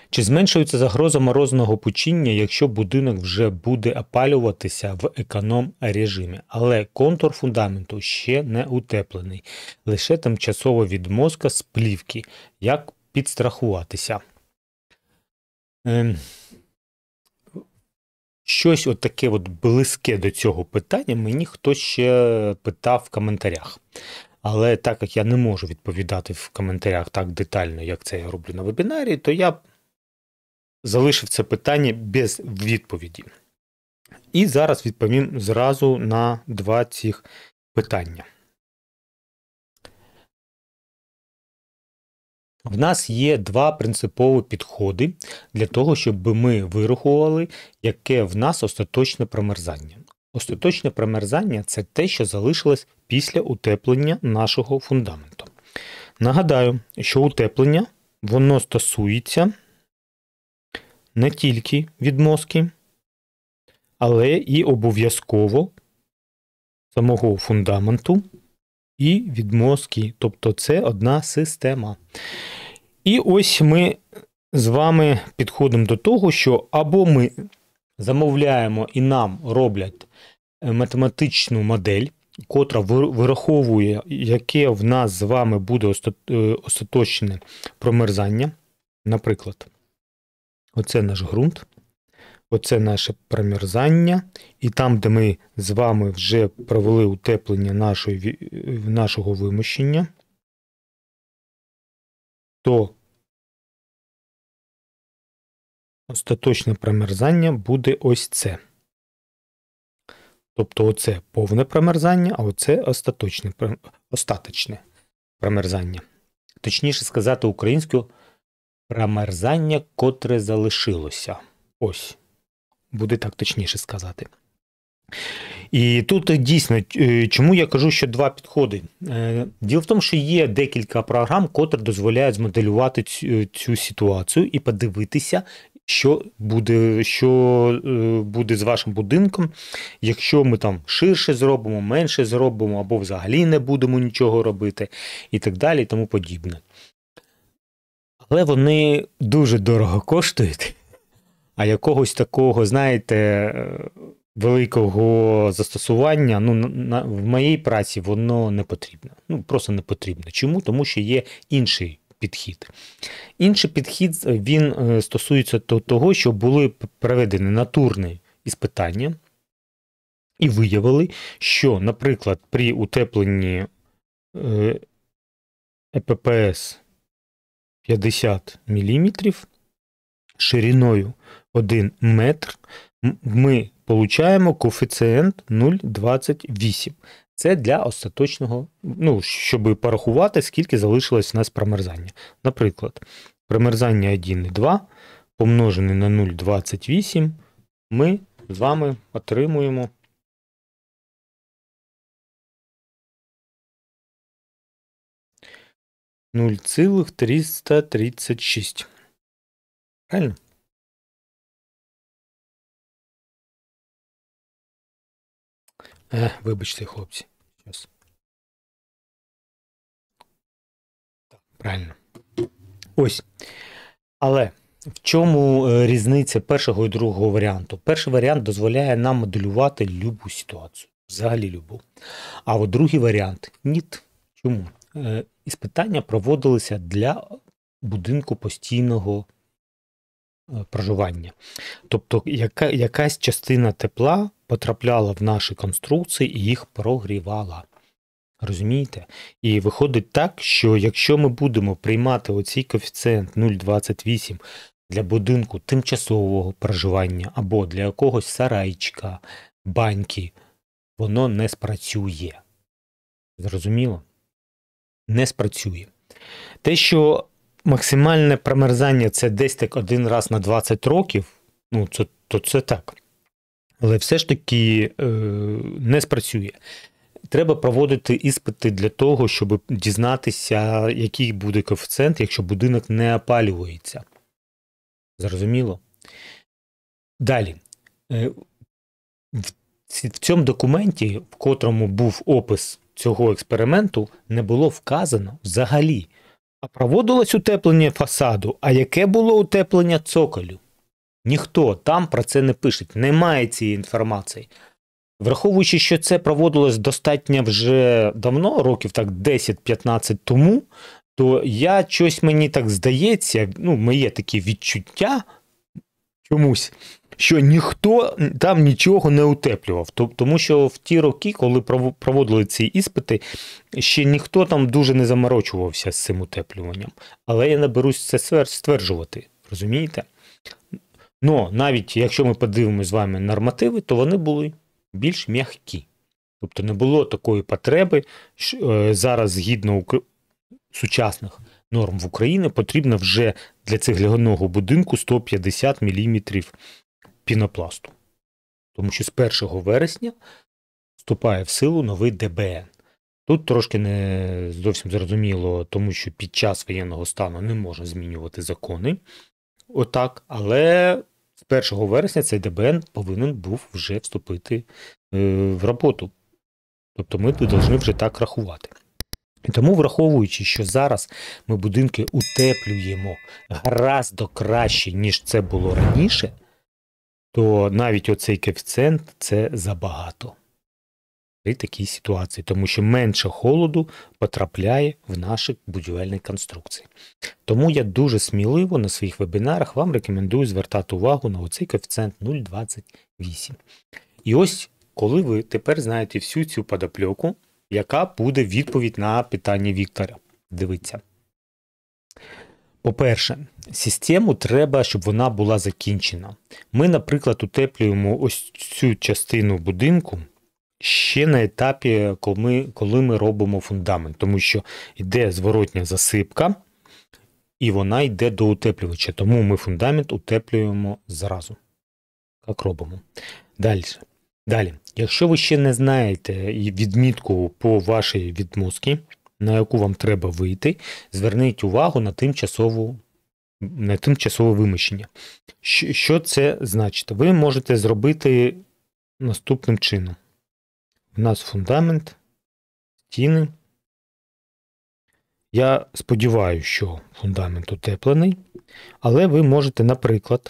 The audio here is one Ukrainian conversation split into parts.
Чи зменшується загроза морозного пучіння, якщо будинок вже буде опалюватися в економ-режимі, але контур фундаменту ще не утеплений, лише тимчасова відмостка з плівки? Як підстрахуватися? Щось от таке от близьке до цього питання мені хтось ще питав в коментарях. Але так як я не можу відповідати в коментарях так детально, як це я роблю на вебінарі, то я залишив це питання без відповіді. І зараз відповім зразу на два цих питання. В нас є два принципові підходи для того, щоб ми вирахували, яке в нас остаточне промерзання. Остаточне промерзання – це те, що залишилось після утеплення нашого фундаменту. Нагадаю, що утеплення, воно стосується не тільки відмостки, але і обов'язково самого фундаменту і відмостки. Тобто це одна система. І ось ми з вами підходимо до того, що або ми замовляємо і нам роблять математичну модель, котра вираховує, яке в нас з вами буде остаточне промерзання. Наприклад, оце наш ґрунт, оце наше промерзання, і там, де ми з вами вже провели утеплення нашого вимощення, то остаточне промерзання буде ось це. Тобто оце повне промерзання, а оце остаточне промерзання. Точніше сказати українською, промерзання, котре залишилося. Ось. Буде так точніше сказати. І тут дійсно, чому я кажу, що два підходи? Діло в тому, що є декілька програм, котрі дозволяють змоделювати цю ситуацію і подивитися, що буде з вашим будинком, якщо ми там ширше зробимо, менше зробимо, або взагалі не будемо нічого робити, і так далі, і тому подібне. Але вони дуже дорого коштують, а якогось такого, знаєте, великого застосування, в моїй праці воно не потрібно. Просто не потрібно. Чому? Тому що є інший підхід. Інший підхід, він стосується того, що були проведені натурні іспитання і виявили, що, наприклад, при утепленні ЕППС 50 мм шириною 1 метр ми получаємо коефіцієнт 0,28. Це для остаточного, щоб порахувати, скільки залишилось у нас промерзання. Наприклад, промерзання 1,2 помножене на 0,28 ми з вами отримуємо 0,336. Правильно? Вибачте, хлопці. Щас. Так, правильно. Ось. Але в чому різниця першого і другого варіанту? Перший варіант дозволяє нам моделювати любу ситуацію. Взагалі любу. А от другий варіант – ні. Чому? Іспитання проводилися для будинку постійного проживання. Тобто якась частина тепла потрапляла в наші конструкції і їх прогрівала. Розумієте? І виходить так, що якщо ми будемо приймати оцей коефіцієнт 0,28 для будинку тимчасового проживання або для якогось сарайчика, баньки, воно не спрацює. Зрозуміло? Не спрацює. Те, що максимальне промерзання – це десь так один раз на 20 років, то це так. Але все ж таки не спрацює. Треба проводити іспити для того, щоб дізнатися, який буде коефіцієнт, якщо будинок не опалюється. Зрозуміло? Далі. В цьому документі, в котрому був опис цього експерименту, не було вказано взагалі, А проводилось утеплення фасаду, а яке було утеплення цоколю? Ніхто там про це не пише, немає цієї інформації. Враховуючи, що це проводилось достатньо вже давно, років так 10-15 тому, то мені так здається, моє таке відчуття чомусь, що ніхто там нічого не утеплював. Тому що в ті роки, коли проводили ці іспити, ще ніхто там дуже не заморочувався з цим утеплюванням. Але я не берусь це стверджувати, розумієте? Но навіть якщо ми подивимося з вами нормативи, то вони були більш м'які. Тобто не було такої потреби, що зараз згідно сучасних норм в Україні потрібно вже для цегляного будинку 150 мм пінопласту. Тому що з 1 вересня вступає в силу новий ДБН. Тут трошки не зовсім зрозуміло, тому що під час воєнного стану не можна змінювати закони. Отак, але з 1 вересня цей ДБН повинен був вже вступити в роботу. Тобто ми повинні вже так рахувати. І тому, враховуючи, що зараз ми будинки утеплюємо гораздо краще, ніж це було раніше, то навіть оцей коефіцієнт – це забагато при такій ситуації, тому що менше холоду потрапляє в наші будівельні конструкції. Тому я дуже сміливо на своїх вебінарах вам рекомендую звертати увагу на оцей коефіцієнт 0,28. І ось, коли ви тепер знаєте всю цю подопльоку, яка буде відповідь на питання Віктора. Дивіться. По-перше, систему треба, щоб вона була закінчена. Ми, наприклад, утеплюємо ось цю частину будинку ще на етапі, коли ми робимо фундамент, тому що йде зворотня засипка, і вона йде до утеплювача, тому ми фундамент утеплюємо зразу. Так робимо. Далі, якщо ви ще не знаєте відмітку по вашій відмостці, на яку вам треба вийти, зверніть увагу на тимчасове вимощення. Що це значить? Ви можете зробити наступним чином. У нас фундамент, стіни. Я сподіваюся, що фундамент утеплений, але ви можете, наприклад,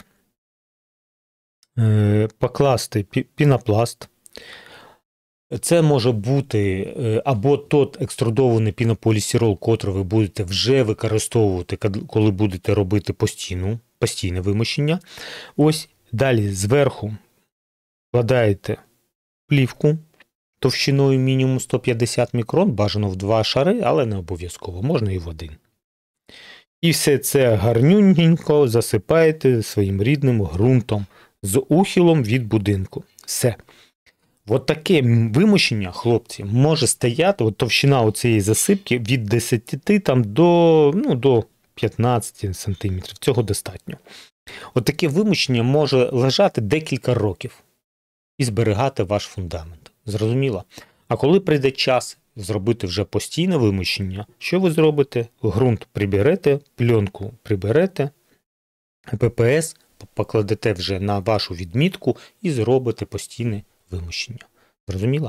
покласти пінопласт. Це може бути або тот екструдований пінополістирол, котрий ви будете вже використовувати, коли будете робити постійне вимощення. Ось, далі зверху вкладаєте плівку товщиною мінімум 150 мікрон, бажано в 2 шари, але не обов'язково, можна і в 1. І все це гарнюненько засипаєте своїм рідним ґрунтом з ухилом від будинку. Все. От таке вимощення, хлопці, може стояти, от товщина оцієї засипки від 10 там, до 15 см. Цього достатньо. От таке вимощення може лежати декілька років і зберігати ваш фундамент. Зрозуміло? А коли прийде час зробити вже постійне вимощення, що ви зробите? Ґрунт приберете, пленку приберете, ППС покладете вже на вашу відмітку і зробите постійне вимощення. Зрозуміло?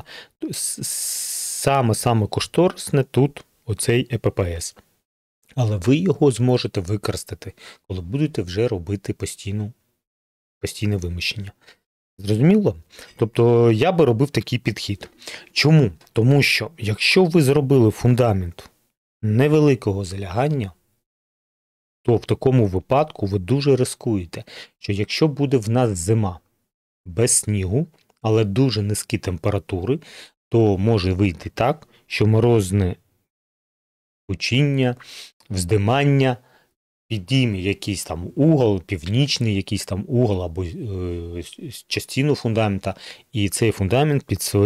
Саме кошторисне тут оцей ЕППС. Але ви його зможете використати, коли будете вже робити постійне вимощення. Зрозуміло? Тобто я би робив такий підхід. Чому? Тому що, якщо ви зробили фундамент невеликого залягання, то в такому випадку ви дуже ризикуєте, що якщо буде в нас зима без снігу, але дуже низькі температури, то може вийти так, що морозне пучіння, вздимання, підійме якийсь там угол, північний якийсь там угол або частину фундамента, і цей фундамент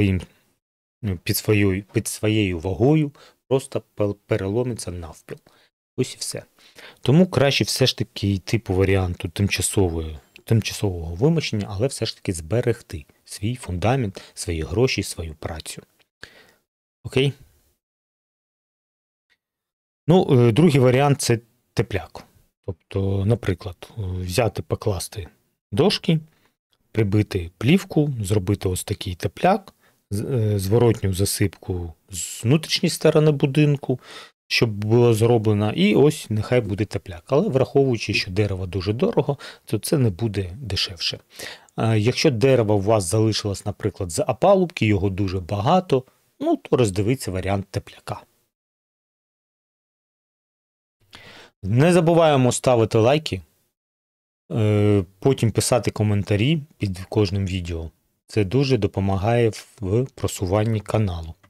під своєю вагою просто переломиться навпіл. Ось і все. Тому краще все ж таки йти по варіанту тимчасового вимощення, але все ж таки зберегти свій фундамент, свої гроші, свою працю. Окей? Другий варіант – це тепляк. Тобто, наприклад, взяти, покласти дошки, прибити плівку, зробити ось такий тепляк, зворотню засипку з внутрішньої сторони будинку, щоб було зроблено, і ось нехай буде тепляк. Але враховуючи, що дерево дуже дорого, то це не буде дешевше. Якщо дерево у вас залишилось, наприклад, з опалубки, його дуже багато, ну, то роздивіться варіант тепляка. Не забуваємо ставити лайки, потім писати коментарі під кожним відео. Це дуже допомагає в просуванні каналу.